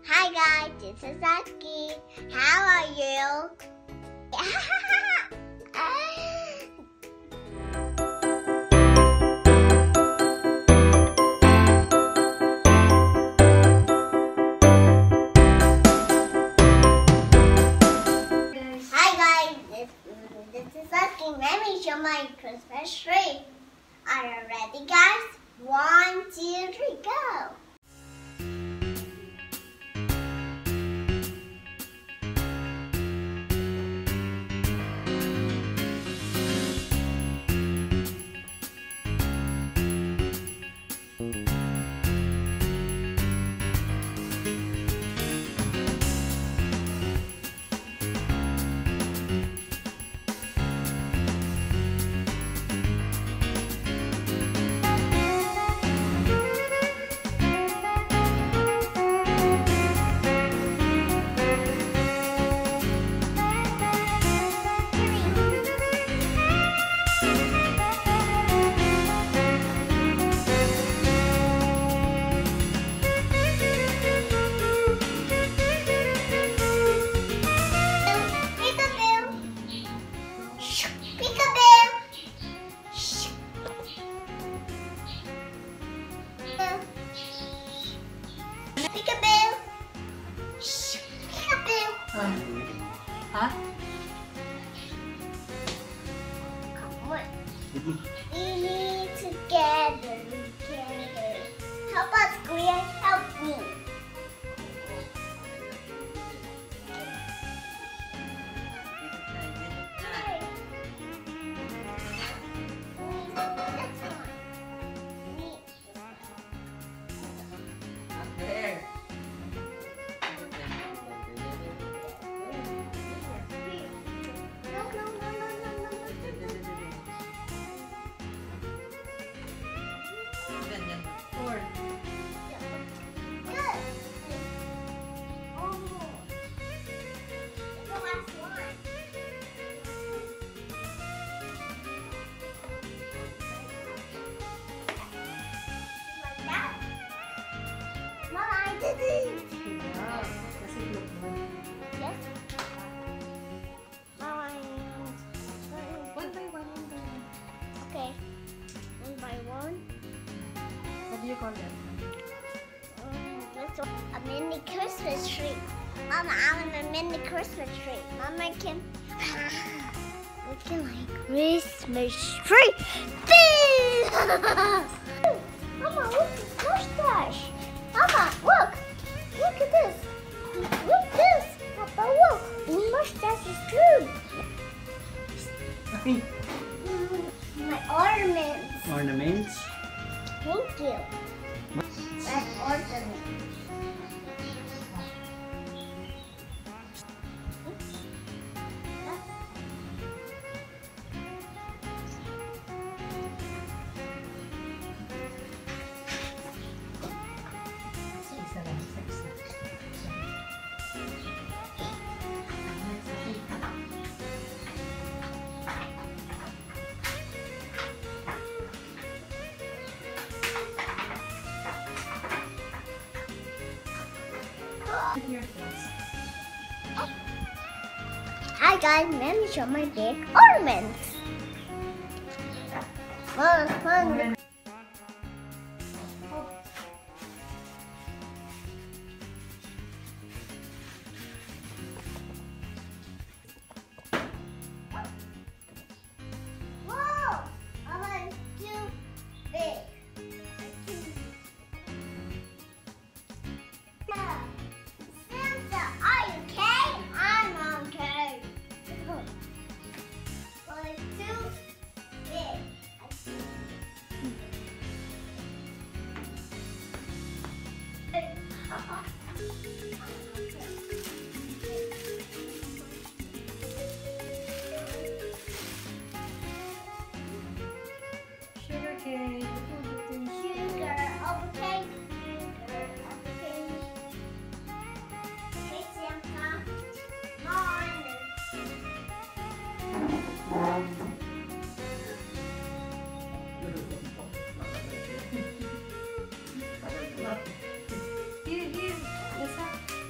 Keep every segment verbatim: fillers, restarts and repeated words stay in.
Hi guys, this is Aki. How are you? Hi guys, this, this is Aki. Let me show my Christmas tree. Are you ready guys? One, two, three, go! Huh? Come on. We need together, together. Help us, kuya. Help me. There. Four. Wow. Kasi look mo. Yes. Mama, One by one, one by one. okay. One by one. What do you call that? Mm, that's a mini Christmas tree. Mama, I want a mini Christmas tree. Mama can looking like Christmas tree. Mama, look at this mustache. Mama, look. Look at this. Look at this. Papa, look. The mustache is good. Okay. Mm, my ornaments. Ornaments. Thank you. That ornament. Isa lang, isa, isa. Here, please. Hi guys, let me show my big ornaments. Fun, fun. Whoa! I'm too big. Santa, are you okay? I'm okay. Well, it's too big. Sugar cake. Sugar, okay. Sugar, okay. Okay, Santa. Come on. Here, here. Basa.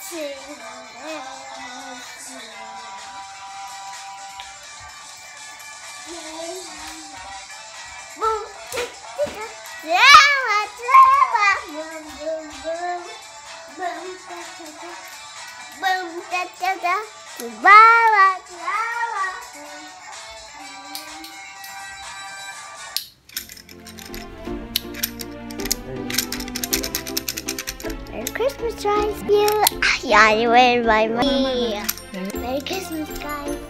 Merry Christmas, guys. You, yeah, you win by me. Merry Christmas, guys.